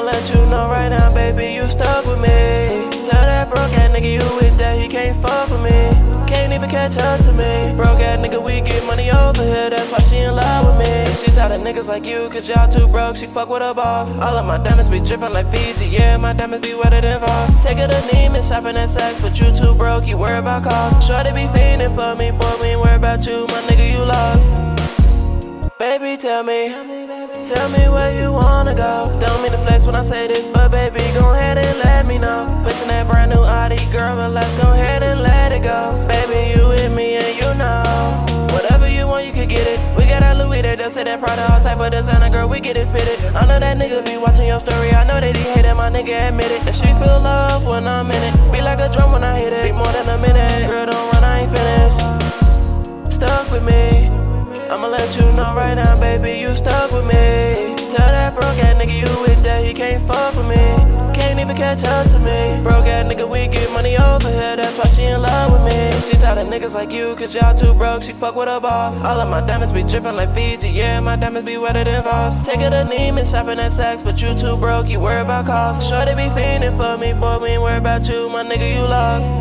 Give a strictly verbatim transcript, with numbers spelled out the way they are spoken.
I'ma let you know right now, baby, you stuck with me. Tell that broke ass nigga you with that, he can't fuck with me. Can't even catch up to me. Broke ass nigga, we get money over here, that's why she in love with me. She tired of niggas like you, cause y'all too broke, she fuck with a boss. All of my diamonds be drippin' like Fiji, yeah, my diamonds be wetter than Voss. Take her to Neiman, shopping at Saks, but you too broke, you worry about cost. Shorty be fiendin' for me, boy, we ain't worry about you, my nigga, you lost. Baby, tell me, tell me where you wanna go. Don't mean to flex when I say this, but baby, go ahead and let me know. Pushing that brand new Audi, girl, relax, go ahead and let it go. Baby, you with me and you know, whatever you want, you can get it. We got that Louis, that Dubs, that Prada, all type of designer, girl, we get it fitted. I know that nigga be watching your story, I know that he hate it, my nigga admit it. And she feel love when I'm in it, be like a drum when I hit it. Be more than a minute, girl, don't run, I ain't finished. Stuck with me, I'ma let you know right now, baby, you stuck with me. Tell that broke ass nigga you with that, he can't fuck with me. Can't even catch up to me. Broke ass nigga, we get money over here, that's why she in love with me. She tired of niggas like you, cause y'all too broke, she fuck with a boss. All of my diamonds be drippin' like Fiji, yeah, my diamonds be wetter than Voss. Take her to Neiman, shopping at Saks, but you too broke, you worry about cost. Shorty be fiendin' for me, boy, we ain't worry about you, my nigga, you lost.